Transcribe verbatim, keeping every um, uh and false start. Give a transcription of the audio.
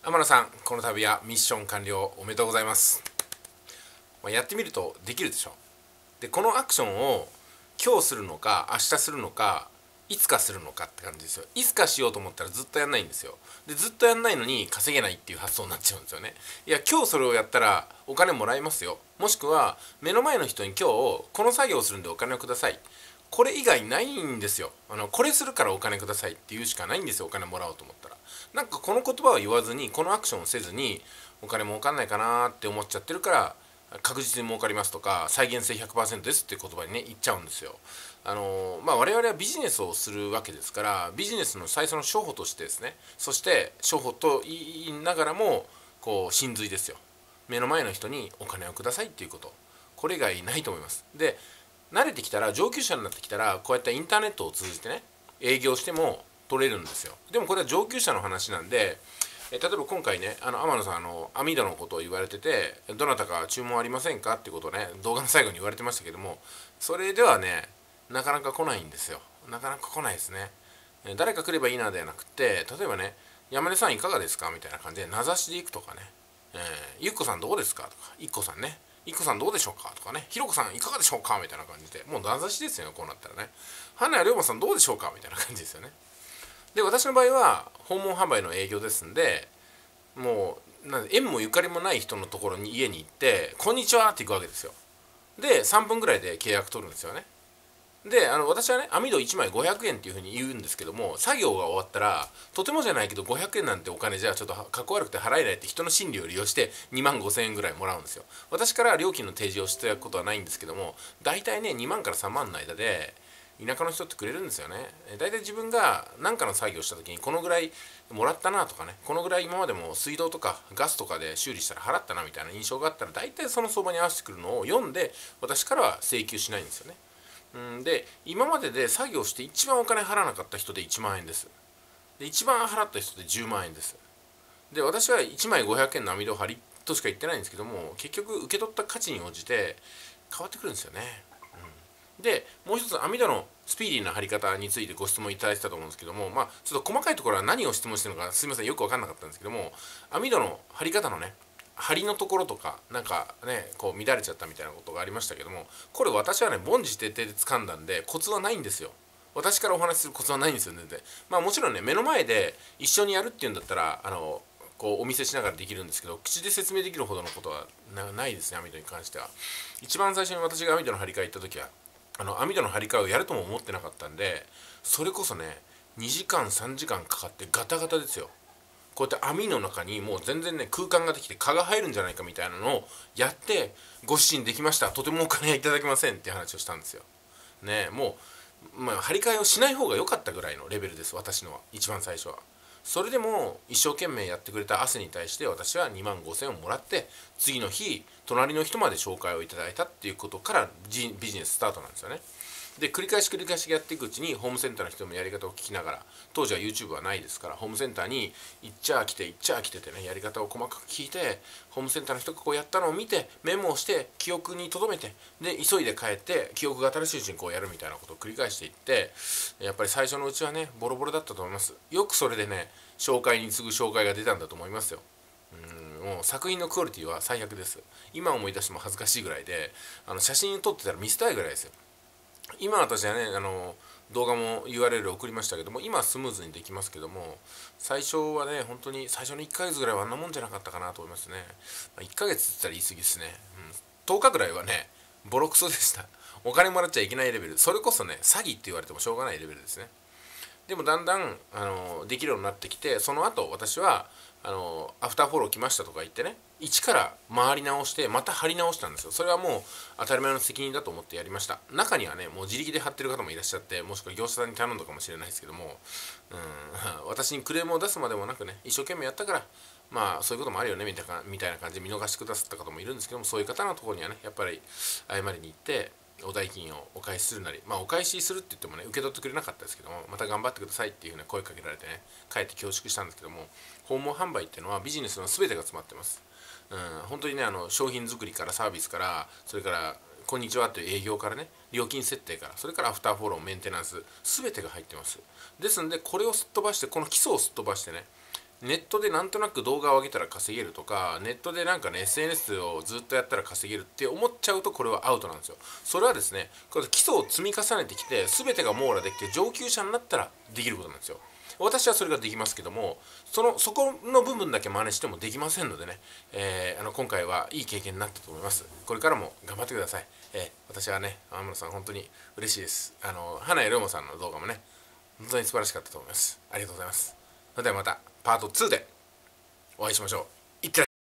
天野さん、この度はミッション完了おめでとうございます。まあ、やってみるとできるでしょ。で、このアクションを今日するのか明日するのかいつかするのかって感じですよ。いつかしようと思ったらずっとやんないんですよ。で、ずっとやんないのに稼げないっていう発想になっちゃうんですよね。いや、今日それをやったらお金もらえますよ。もしくは目の前の人に今日この作業をするんでお金をください、これ以外ないんですよ。あのこれするからお金くださいっていうしかないんですよ、お金もらおうと思ったら。なんかこの言葉を言わずに、このアクションをせずにお金儲かんないかなって思っちゃってるから、確実に儲かりますとか再現性 ひゃくパーセント ですっていう言葉にね言っちゃうんですよ。あのまあ我々はビジネスをするわけですから、ビジネスの最初の初歩としてですね、そして初歩と言いながらもこう真髄ですよ。目の前の人にお金をくださいっていうこと、これ以外ないと思います。で、慣れてきたら、上級者になってきたら、こうやってインターネットを通じてね営業しても取れるんですよ。でもこれは上級者の話なんで、え例えば今回ね、あの天野さん、あの網戸のことを言われてて、どなたか注文ありませんかってことをね動画の最後に言われてましたけども、それではねなかなか来ないんですよ。なかなか来ないですね。え誰か来ればいいなではなくて、例えばね、山根さんいかがですかみたいな感じで名指しでいくとかね、えー、ゆっこさんどうですかとか、いっこさんね、いっこさんどうでしょうかとかね、ひろこさんいかがでしょうかみたいな感じで、もう名指しですよね、こうなったらね。花谷龍馬さんどうでしょうかみたいな感じですよね。で、私の場合は訪問販売の営業ですんで、もうなん縁もゆかりもない人のところに家に行って「こんにちは」って行くわけですよ。でさんぷんぐらいで契約取るんですよね。で、あの私はね網戸いちまいごひゃくえんっていうふうに言うんですけども、作業が終わったらとてもじゃないけどごひゃくえんなんてお金じゃちょっとかっこ悪くて払えないって人の心理を利用してにまんごせんえんぐらいもらうんですよ。私から料金の提示をしていくことはないんですけども、大体ねにまんからさんまんの間で田舎の人ってくれるんですよね。大体自分が何かの作業をした時にこのぐらいもらったなとかね、このぐらい今までも水道とかガスとかで修理したら払ったなみたいな印象があったら、大体その相場に合わせてくるのを読んで私からは請求しないんですよね。うんで、今までで作業して一番お金払わなかった人でいちまんえんです。で、一番払った人でじゅうまんえんです。で、私はいちまいごひゃくえんの網戸張りとしか言ってないんですけども、結局受け取った価値に応じて変わってくるんですよね。で、もう一つ網戸のスピーディーな貼り方についてご質問いただいてたと思うんですけども、まあちょっと細かいところは何を質問してるのかすみませんよく分かんなかったんですけども、網戸の貼り方のね針のところとかなんかねこう乱れちゃったみたいなことがありましたけども、これ私はね凡事徹底で掴んだんでコツはないんですよ。私からお話しするコツはないんですよね。で、まあもちろんね目の前で一緒にやるっていうんだったらあのこうお見せしながらできるんですけど、口で説明できるほどのことはないですね、網戸に関しては。一番最初に私が網戸の張り替え行った時はあの網戸の張り替えをやるとも思ってなかったんで、それこそねにじかんさんじかんかかってガタガタですよ。こうやって網の中にもう全然ね空間ができて蚊が入るんじゃないかみたいなのをやって、ご主人できました、とてもお金はいただけませんっていう話をしたんですよね。もう、まあ、張り替えをしない方が良かったぐらいのレベルです、私のは一番最初は。それでも一生懸命やってくれた汗に対して私はにまんごせんえんをもらって、次の日隣の人まで紹介をいただいたっていうことからビジネススタートなんですよね。で、繰り返し繰り返しやっていくうちにホームセンターの人もやり方を聞きながら、当時は YouTube はないですから、ホームセンターに行っちゃ来て行っちゃ来ててね、やり方を細かく聞いて、ホームセンターの人がこうやったのを見てメモをして記憶に留めて、で急いで帰って記憶が新しいうちにこうやるみたいなことを繰り返していって、やっぱり最初のうちはねボロボロだったと思います。よくそれでね紹介に次ぐ紹介が出たんだと思いますよ。うん、もう作品のクオリティは最悪です。今思い出しても恥ずかしいぐらいで、あの写真撮ってたら見せたいぐらいですよ。今私はねあの動画も ユーアールエル 送りましたけども、今はスムーズにできますけども、最初はね本当に最初のいっかげつぐらいはあんなもんじゃなかったかなと思いますね。まあ、いっかげつって言ったら言い過ぎですね、うん、とおかぐらいはねボロクソでした。お金もらっちゃいけないレベル、それこそね詐欺って言われてもしょうがないレベルですね。でもだんだんあのできるようになってきて、その後私はあのアフターフォロー来ましたとか言ってね、一から回り直してまた貼り直したんですよ。それはもう当たり前の責任だと思ってやりました。中にはねもう自力で貼ってる方もいらっしゃって、もしくは業者さんに頼んだかもしれないですけども、うん私にクレームを出すまでもなくね一生懸命やったから、まあそういうこともあるよねみたいなみたいな感じで見逃してくださった方もいるんですけども、そういう方のところにはねやっぱり謝りに行ってお代金をお返しするなり、まあお返しするって言ってもね受け取ってくれなかったですけども、また頑張ってくださいっていうふうに声かけられてね帰って恐縮したんですけども、訪問販売っていうのはビジネスの全てが詰まってます。うん、本当にねあの商品作りからサービスから、それからこんにちはという営業からね料金設定から、それからアフターフォローメンテナンス、全てが入ってます。ですのでこれをすっ飛ばして、この基礎をすっ飛ばしてねネットでなんとなく動画を上げたら稼げるとか、ネットでなんかね エスエヌエス をずっとやったら稼げるって思っちゃうと、これはアウトなんですよ。それはですね、これ基礎を積み重ねてきて全てが網羅できて上級者になったらできることなんですよ。私はそれができますけども、そのそこの部分だけ真似してもできませんのでね、えー、あの今回はいい経験になったと思います。これからも頑張ってください。えー、私はね、天野さん本当に嬉しいです。あの花江龍馬さんの動画もね、本当に素晴らしかったと思います。ありがとうございます。それではまたパートツーでお会いしましょう。